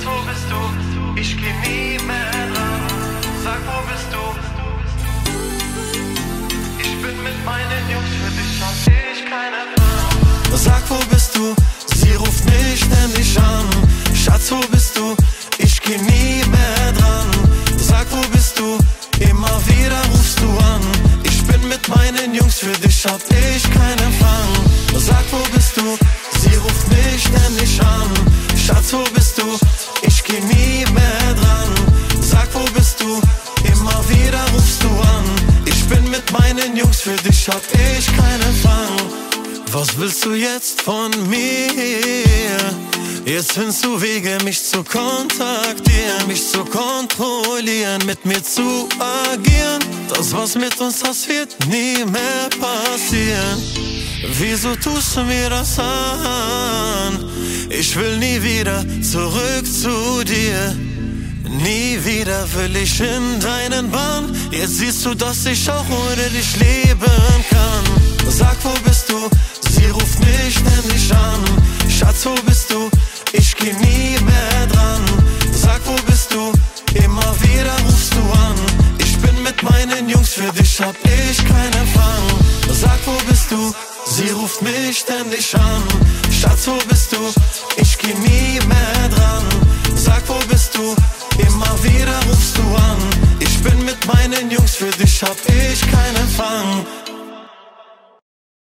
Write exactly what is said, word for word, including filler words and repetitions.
wo bist du? Ich geh nie mehr ran. Sag, wo bist du? Ich bin mit meinen Jungs, für dich hab ich keine Plan. Sag, wo bist du? Sie ruft mich ständig an. Schatz, wo bist du? Ich geh nie mehr dran. Sag, wo bist du? Immer wieder rufst du an. Ich bin mit meinen Jungs, für dich hab ich keinen Empfang. Sag, wo bist du? Sie ruft mich ständig an. Schatz, wo bist du? Ich geh nie mehr dran. Sag, wo bist du? Immer wieder rufst du an. Ich bin mit meinen Jungs, für dich hab ich keinen Empfang. Was willst du jetzt von mir? Jetzt findest du Wege, mich zu kontaktieren, mich zu kontrollieren, mit mir zu agieren. Das, was mit uns, das wird nie mehr passieren. Wieso tust du mir das an? Ich will nie wieder zurück zu dir. Nie wieder will ich in deinen Bann. Jetzt siehst du, dass ich auch ohne dich leben kann. Sag, wo bist du? Sie ruft mich ständig an. Schatz, wo bist du? Ich geh nie mehr dran. Sag, wo bist du? Immer wieder rufst du an. Ich bin mit meinen Jungs, für dich hab ich keinen Empfang. Sag, wo bist du? Sie ruft mich ständig an. Schatz, wo bist du? Ich geh nie mehr dran. Sag, wo bist du? Immer wieder rufst du an. Ich bin mit meinen Jungs, für dich hab ich keinen Empfang.